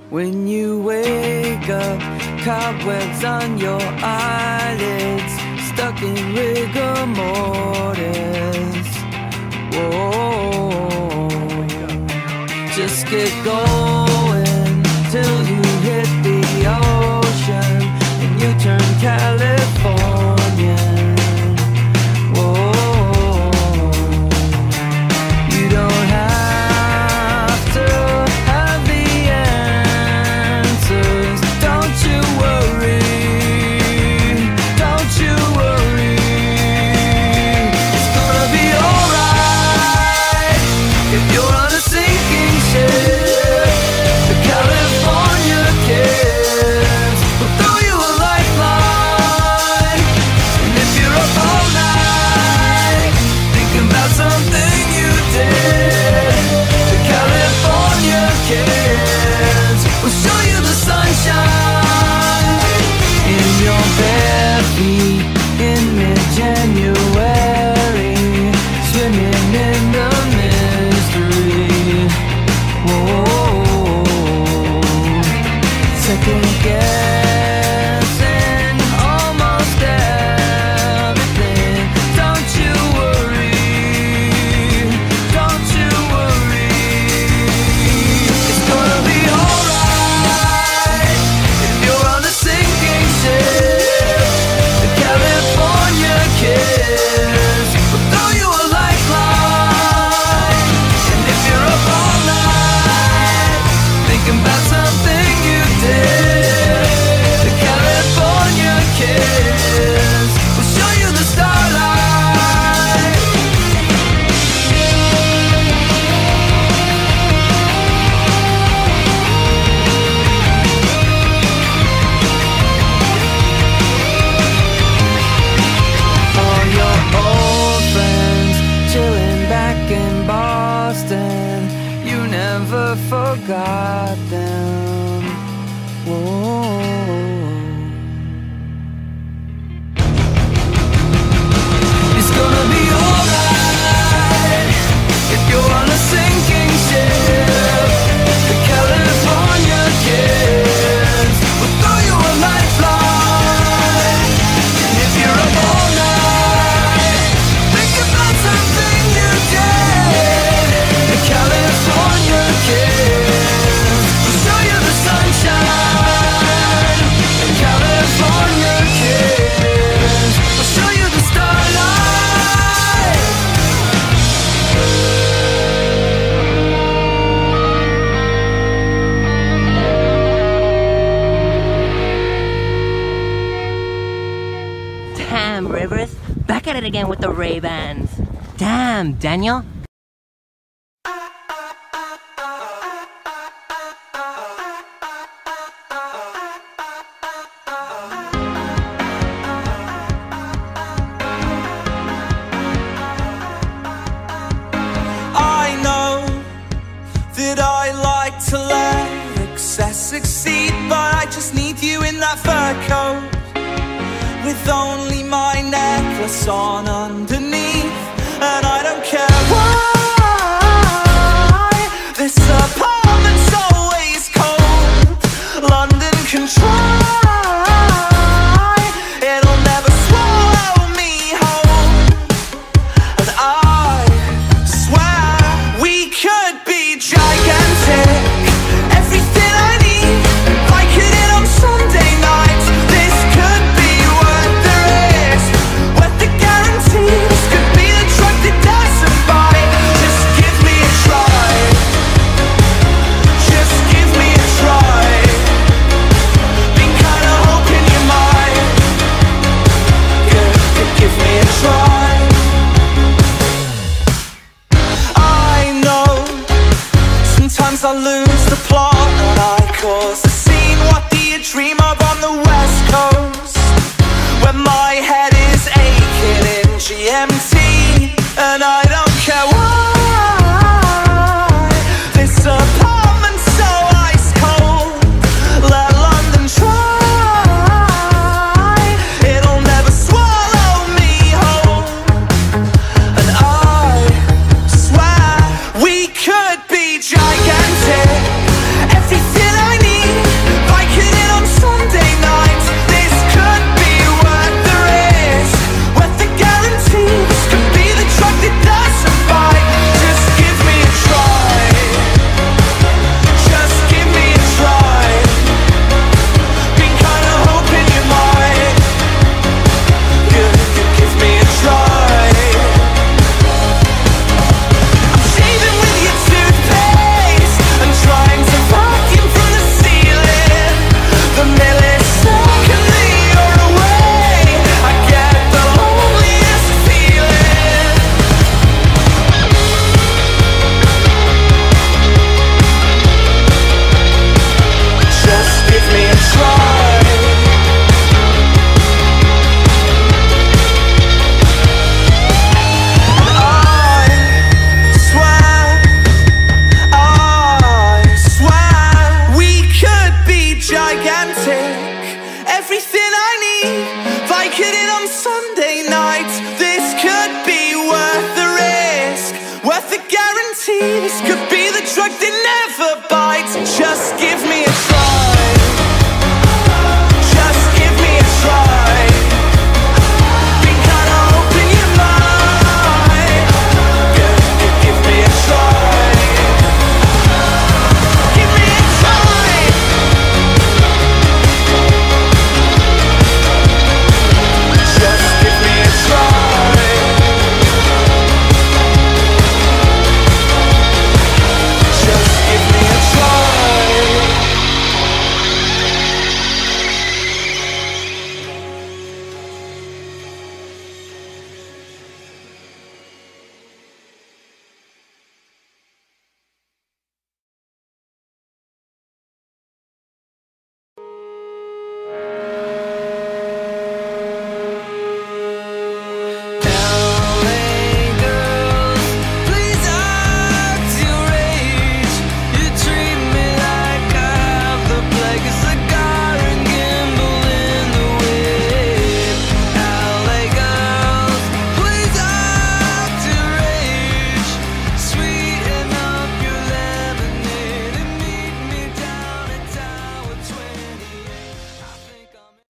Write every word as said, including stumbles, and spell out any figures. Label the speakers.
Speaker 1: When you wake up, cobwebs on your eyelids, stuck in rigor mortis. Whoa, just get going till you hit the ocean and you turn Californian. Whoa, you don't have to have the answers. Don't you worry, don't you worry. It's gonna be alright if you're on a sinking ship. The California kids will throw you a lifeline. And if you're up all night thinking about something you did, the California kids will show you the sunshine. In your bare feet in mid-January, swimming in the mystery. Whoa, second guessing almost everything. Don't you worry, don't you worry. It's gonna be alright if you're on a sinking ship. The California kids will throw you a lifeline. And if you're up all night thinking about something you did, the California kids will show you the starlight. All your old friends chilling back in Boston, you never forgot them. Whoa. It's gonna be alright if you're on a sinking ship. The California kids will throw you a lifeline. And if you're up all night think about something you did, the California kids will show you the sunshine. The California kids will show you the starlight.
Speaker 2: Damn, Rivers, back at it again with the Ray-Bans. Damn, Daniel.
Speaker 3: I know that I like to let excess succeed, but I just need you in that fur coat with only my necklace on underneath. And I don't care why this apartment's always cold. London can try, it'll never swallow me whole. And I swear we could be gigantic. Everything I need, I could hit on Sunday nights. This could be worth the risk, worth the guarantee. This could be the drug that doesn't buy. Just give me a try. Just give me a try. Been kinda hoping you might. Give, give, give me a try. I know sometimes I lose the plot and I cause the scene. What do you dream of on the West Coast, when my head is aching in G M T? And I don't care why this apartment's so ice cold. Let London try, it'll never swallow me whole. And I swear we could be gigantic. Everything I need guarantee this could be the drug that never bites. Just give me a try.